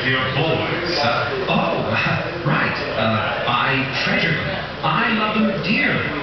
your boys? Oh, right. I treasure them. I love them dearly.